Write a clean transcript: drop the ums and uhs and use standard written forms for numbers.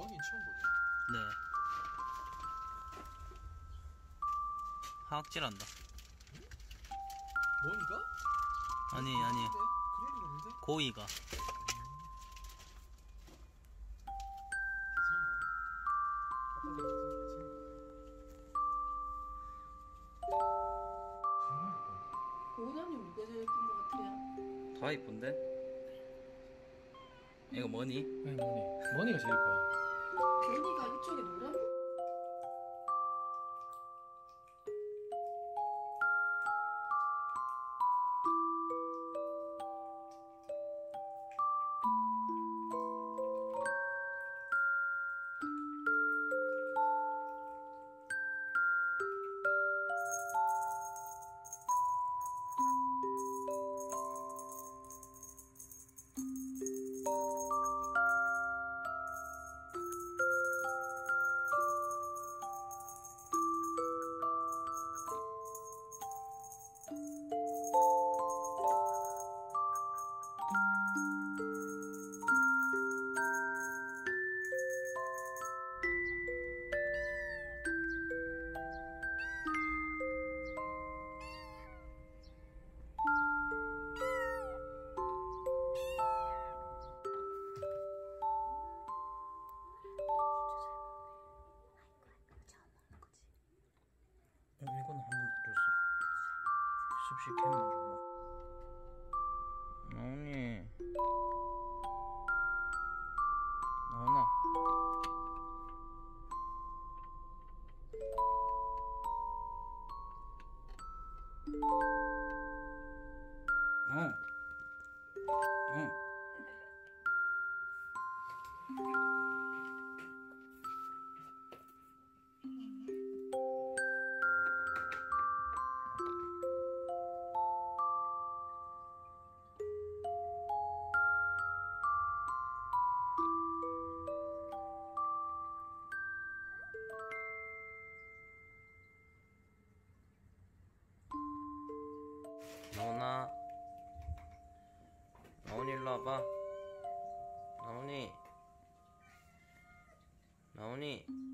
나온이 처음 보죠? 네. 하악질한다. 뭐니까? 아니 그럴 일 없는데? 고이가. 괜찮아요. 아빠가 괜찮아요. 정말 예뻐. 오나님 누가 제일 예쁜 것 같아요? 다 이쁜데? 이거 뭐니? 아니 머니가 제일 예뻐. 괜히가 이쪽에 노란 이거는 한 번도 안 줬어. 습식 캔만 주고. 나오니. 나오나. 응. 나오나. 나온이 일로 와봐. 나온이. 나온이.